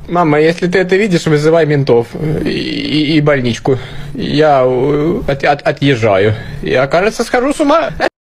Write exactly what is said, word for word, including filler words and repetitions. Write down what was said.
Мама, если ты это видишь, вызывай ментов и, и, и больничку. Я от, от, отъезжаю. Я, кажется, схожу с ума.